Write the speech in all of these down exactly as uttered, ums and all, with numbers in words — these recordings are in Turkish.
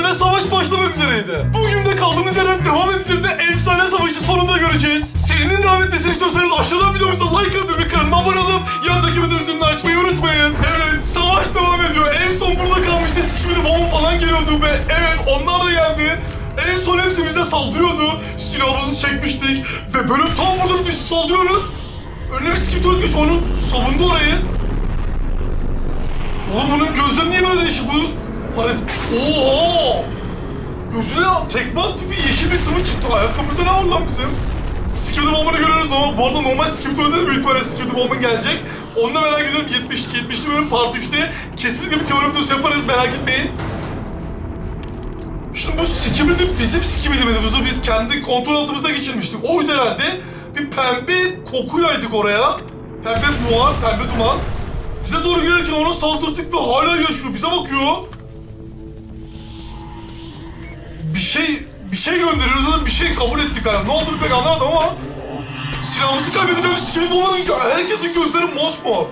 ve savaş başlamak üzereydi. Bugün de kaldığımız yerden devam edeceğiz ve efsane savaşı sonunda göreceğiz. Serinin devam etmesini istiyorsanız aşağıdan videomuza like atıp ve kanalıma abone olup yanındaki bildirimleri açmayı unutmayın. Evet, savaş devam ediyor. En son burada kalmıştı. Skibidi bomba falan geliyordu ve evet onlar da geldi. En son hepsi bize saldırıyordu. Silahımızı çekmiştik ve böyle tam burada biz saldırıyoruz. Önüne bir skibidi güç onu savundu orayı. Oğlum bunun gözleri niye böyle değişik bu? Parazit... Oha! Gözüne tekme attı, bir yeşil bir sıvı çıktı. Ayakkabımızda ne var lan bizim? Skibidi bomba'nı görüyoruz. Bu arada normal skibidi bomba'da da büyük ihtimalle skibidi bomba gelecek. Onu da merak ediyorum. yetmiş yetmişli bölüm part üçte kesinlikle bir teori videosu yaparız, merak etmeyin. Şimdi bu skibidi bizim skibidi miydi? Bunu biz kendi kontrol altımızda geçirmiştik. Oydu herhalde. Bir pembe koku yaydık oraya. Pembe buhar, pembe duman. Bize doğru gelirken ona saldırdık ve hala yaşıyor. Bize bakıyor. Bir şey, bir şey gönderiyoruz da bir şey kabul ettik yani. Ne olduğunu pek anlamadım ama silahımızı kaybedip bir skibidi olmanın herkesin gözleri mosmor.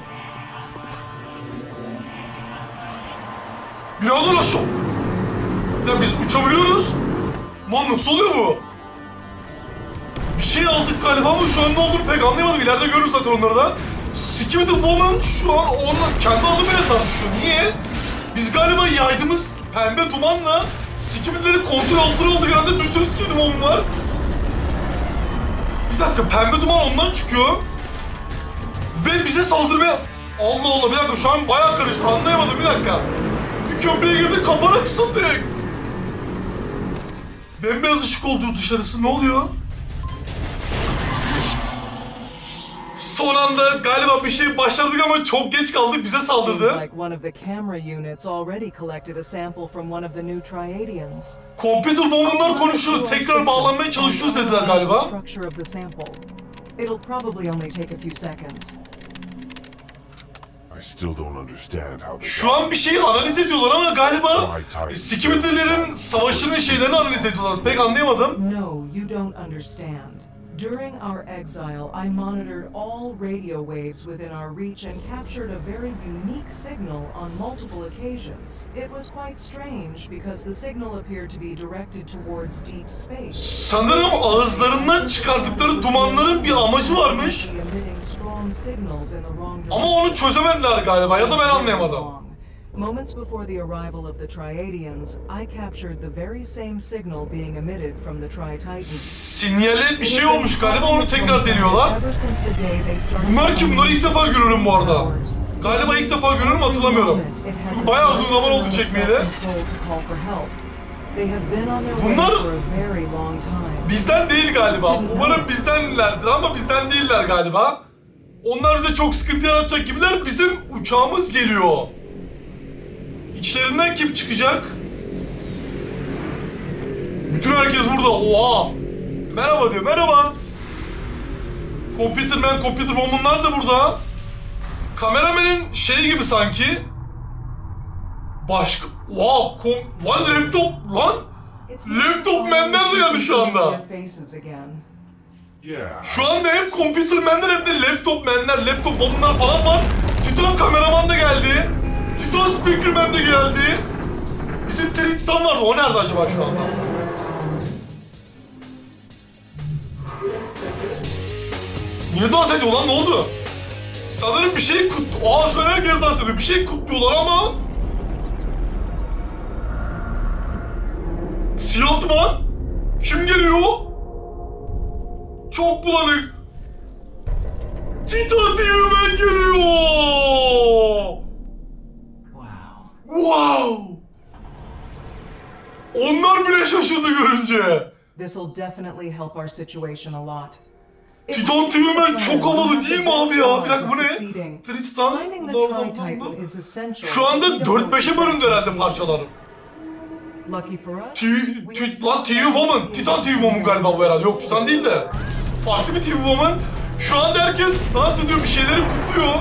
Birader aşağı. Ya biz uçabiliyoruz. Lan nasıl oluyor bu? Bir şey aldık galiba ama şu an ne olduğunu pek anlayamadım. İleride görürüz zaten onları da. Skibidi Woman şu an onunla kendi adımıyla tartışıyor. Niye? Biz galiba yaydığımız pembe dumanla Skibidi'leri kontrol altına aldık. Herhalde bir sürü Skibidi Woman var. Bir dakika, pembe duman ondan çıkıyor. Ve bize saldırmaya... Allah Allah, bir dakika şu an bayağı karıştı. Anlayamadım, bir dakika. Bir köprüye girdik, kafana açsın direkt. Bembeyaz ışık oldu dışarısı, ne oluyor? Son anda galiba bir şey başardık ama çok geç kaldık, bize saldırdı. Computer Woman'lar konuşuyor, tekrar bağlanmaya çalışıyoruz dediler galiba. Şu an bir şeyi analiz ediyorlar ama galiba Skibidi'lerin savaşının şeylerini analiz ediyorlar. Pek anlayamadım. No, you don't understand. During our exile, I monitored all radio waves within our reach and captured a very unique signal on multiple occasions. It was quite strange because the signal appeared to be directed towards deep space. Sanırım ağızlarından çıkardıkları dumanların bir amacı varmış. Ama onu çözemediler galiba ya da ben anlayamadım. Moments before the arrival of the Triadians, I captured the very same signal being emitted from the Tri-Titans. Sinyale bir şey olmuş galiba, onu tekrar deniyorlar. Bunlar kim? Bunları ilk defa görüyorum bu arada. Galiba ilk defa görüyorum, hatırlamıyorum. Çünkü bayağı uzun zaman oldu çekmeyeli. Bunlar bizden değil galiba. Umarım bizdenlerdir ama bizden değiller galiba. Onlar bize çok sıkıntı yaratacak gibiler. Bizim uçağımız geliyor. İçlerinden kim çıkacak? Bütün herkes burada. Oha! Merhaba diyor, merhaba. Computer Man, Computer Woman'lar da burada. Kameramenin şeyi gibi sanki. Başka... Oha! Kom... Lan laptop... Lan! Laptop Man'ler de geldi şu anda. Şu anda hem Computer Man'ler hem de Laptop Man'ler, Laptop Woman'lar falan var. Titan kameraman da geldi. Titan Speakerman de geldi. Bizim Tristan vardı, o nerede acaba şu anda? Niye dans ediyor lan, ne oldu? Sanırım bir şey kut... Aa şu an herkes dans ediyor, bir şey kutluyorlar ama... Siyah duman? Kim geliyor? Çok bulanık. Titan T V geliyor! Wow! Onlar bile şaşırdı görünce. This'll definitely help our situation a lot. Titan T V çok havalı değil mi abi ya? Bir dakika bu ne? Tristan. Şu anda dört beşe bölündü herhalde parçaları. Lan T V Woman, Titan T V Woman galiba bu herhalde. Yok Titan değil de. Farklı bir T V Woman. Şu anda herkes dans ediyor, bir şeyleri kutluyor.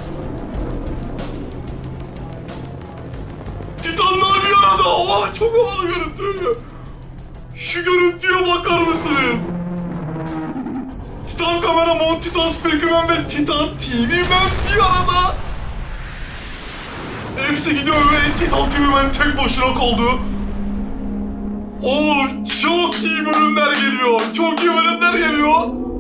Titanlar bir arada. Oh, çok havalı görüntü. Şu görüntüye bakar mısınız? Titan kameraman, Titan Speakerman ve Titan T V Man bir arada. Hepsi gidiyor ve Titan T V Man tek başına kaldı. Oğlum çok iyi bölümler geliyor. Çok iyi bölümler geliyor.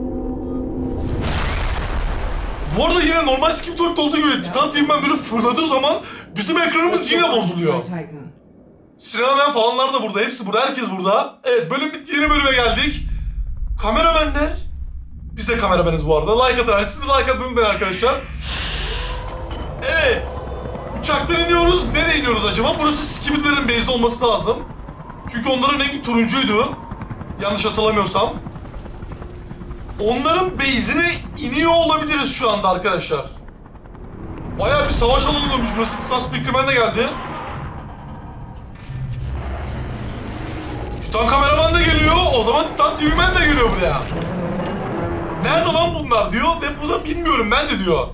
Bu arada yine normal Skiptor'da olduğu gibi Titan T V'den böyle fırladığı zaman bizim ekranımız yine bozuluyor. Sinemamen falanlar da burada. Hepsi burada. Herkes burada. Evet, bölüm bitti. Yeni bölüme geldik. Kameramenler. Biz de kamerameniz bu arada. Like atın. Siz de like atmayı unutmayın arkadaşlar. Evet. Uçaktan iniyoruz. Nereye iniyoruz acaba? Burası Skibidlerin base'i olması lazım. Çünkü onların rengi turuncuydu. Yanlış hatırlamıyorsam. Onların base'ine iniyor olabiliriz şu anda arkadaşlar. Bayağı bir savaş alanı olmuş burası. Titan Speakerman de geldi. Titan kameraman da geliyor. O zaman Titan T V Man de geliyor buraya. Nerede lan bunlar diyor ve bu da bilmiyorum ben de diyor.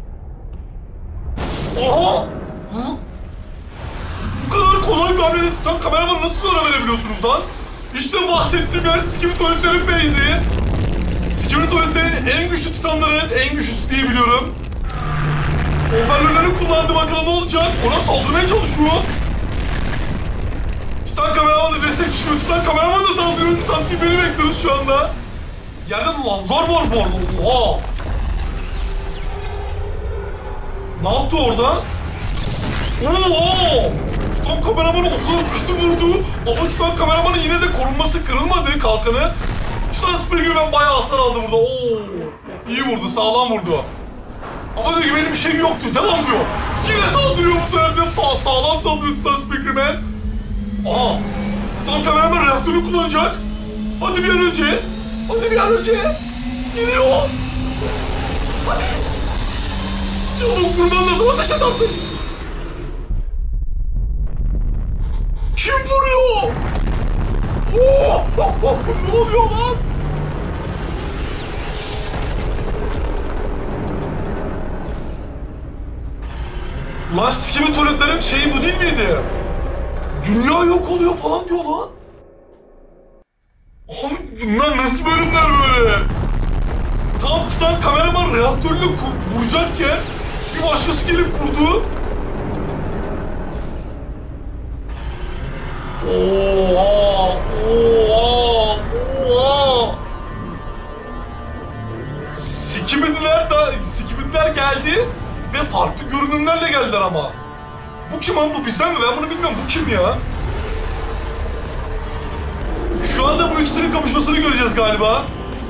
Oha! Hı? Bu kadar kolay bir hamlede Titan kameramanı nasıl sonra verebiliyorsunuz lan? İşte bahsettiğim yer Skibidi Tuvaletlerin base'i. Skibidi Tuvaletlerin en güçlü Titanların en güçlüsü diye biliyorum. Hoparlörlerini kullandı, bakalım ne olacak? Ona saldırmaya çalışıyor. Titan kameraman da destek çıkıyor. Titan kameraman da saldırıyor. Titan T V'ni bekliyoruz şu anda. Yerde lavlar var bu arada. Oha! Ne yaptı orada? Oha! Titan kameramanı o kadar güçlü vurdu. Ama Titan kameramanın yine de korunması kırılmadı, kalkanı. Titan Speakerman bayağı hasar aldı burada. Oo! İyi vurdu, sağlam vurdu. Ama diyor ki benim bir şeyim yoktu. Devam diyor. Yine saldırıyor bu sefer de. Daha sağlam saldırıyor Titan Speakerman. Aa! Titan kameraman reaktörü kullanacak. Hadi bir an önce. Hadi bir an önce. Geliyor. Hadi. Çabuk vurman lazım. Ateş et artık. Kim vuruyor? Oo! Ne oluyor lan? Lan Skibidi Tuvaletlerin şeyi bu değil miydi? Dünya yok oluyor falan diyor lan. Abi bunlar nasıl bölümler böyle? Tam Titan kameraman reaktörle vuracakken bir başkası gelip vurdu. Oha! Oha! Oha! Skibidiler da Skibidiler geldi ve farklı görünümlerle geldiler ama. Bu kim lan, bu bizden mi? Ben bunu bilmiyorum. Bu kim ya? Şu anda bu ikisinin kapışmasını göreceğiz galiba.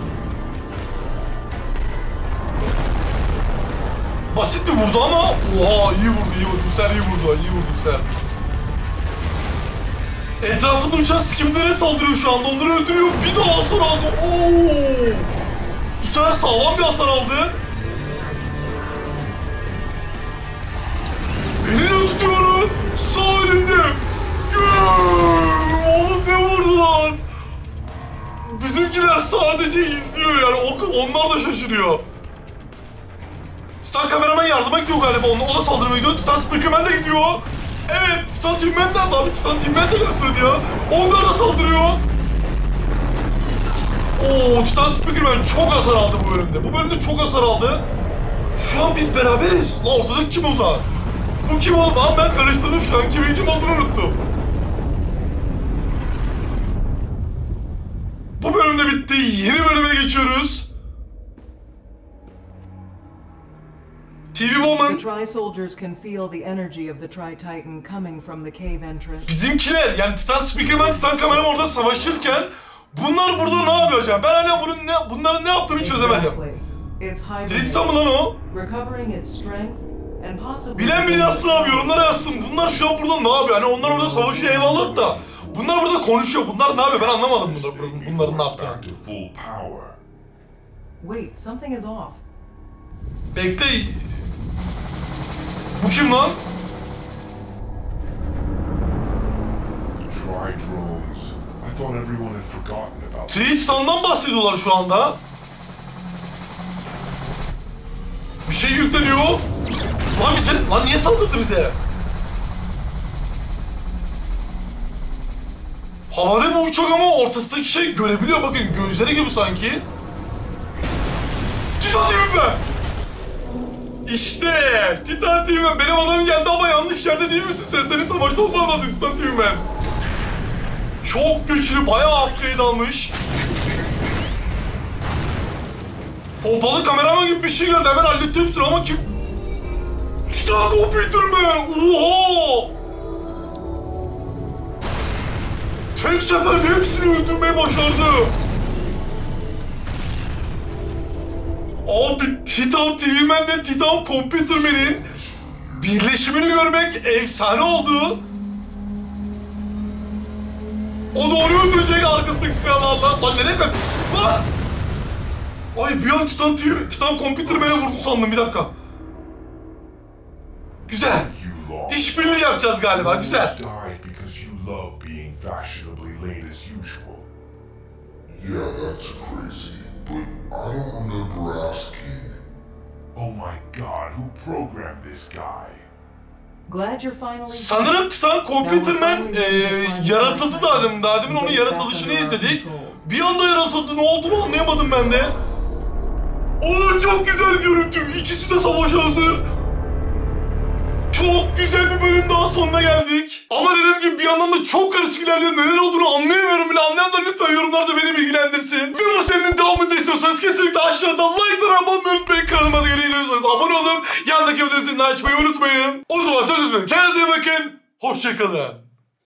Basit bir vurdu ama oha, iyi vurdu, iyi vurdu. Bu sefer iyi vurdu, iyi vurdu bu sefer. Etrafında uçan Skibidilere saldırıyor şu anda. Onları öldürüyor. Bir daha hasar aldı. Oo! Bu sefer sağlam bir hasar aldı. Elini tutuyor lan. Sağ elinde. Oğlum ne vurdu lan? Bizimkiler sadece izliyor yani. Onlar da şaşırıyor. Titan kameraman yardıma gidiyor galiba. O da saldırmaya gidiyor. Titan Speakerman de gidiyor. Evet, Titan T V Man nerede abi? Titan T V Man de nasıl diyor? Onlar da saldırıyor. Oo, Titan Speakerman çok hasar aldı bu bölümde. Bu bölümde çok hasar aldı. Şu an biz beraberiz. La ortada kim o zaman? Bu kim oğlum? Abi ben karıştırdım şu an. Kimin kim olduğunu unuttum. Bu bölümde bitti. Yeni bölüme geçiyoruz. T V Woman. The Tri-Soldiers can feel the energy of the Tri-Titan coming from the cave entrance. Bizimkiler yani Titan Speakerman, Titan kameraman orada savaşırken bunlar burada ne yapıyor acaba? Ben hala bunun ne, bunların ne yaptığını çözemedim. Titan mı lan o? Bilen biri yazsın abi, yorumlara yazsın. Bunlar şu an burada ne yapıyor? Hani onlar orada savaşıyor eyvallah da. Bunlar burada konuşuyor. Bunlar ne yapıyor? Ben anlamadım bunlar, bunların ne yaptığını. Wait, something is off. Bekle. Bu kim lan? Tristan'dan bahsediyorlar şu anda. Bir şey yükleniyor. Lan bize, lan niye saldırdı bize? Havada bir uçak ama ortasındaki şey görebiliyor, bakın gözleri gibi sanki. Titan T V Man! İşte Titan T V Man, benim adam geldi ama yanlış yerde değil misin sen? Senin savaşta olman lazım Titan T V Man. Çok güçlü, bayağı upgrade almış. Pompalı kameraman gibi bir şey geldi, hemen hallettim hepsini ama kim? Titan Computer Man! Oha! Tek seferde hepsini öldürmeyi başardı. Abi Titan T V Man'le Titan Computer Man'in birleşimini görmek efsane oldu. O da onu öldürecek arkasındaki silahlarla. Lan nereye kaç? Lan! Ay bir an Titan, T V, Titan Computer Man'e vurdu sandım, bir dakika. Güzel. İşbirliği yapacağız galiba, güzel. Yeah, that's crazy, but I don't remember asking. Oh my god, who programmed this guy? Glad you're finally... Sanırım Titan Computer Man e, yaratıldı da demin, daha demin onun yaratılışını izledik. Bir anda yaratıldı, ne olduğunu anlayamadım ben de. Oo, çok güzel görüntü, ikisi de savaşa hazır. Çok güzel bir bölüm daha sonuna geldik. Ama dediğim gibi bir yandan da çok karışık ilerliyor. Neler olduğunu anlayamıyorum bile. Anlayanlar lütfen yorumlarda beni bilgilendirsin. Ve bu serinin devamını da istiyorsanız kesinlikle aşağıda like'lara abone olmayı unutmayın. Kanalıma da yeni geliyorsanız abone olup yandaki videoyu açmayı unutmayın. O zaman söz üzere kendinize iyi bakın. Hoşçakalın.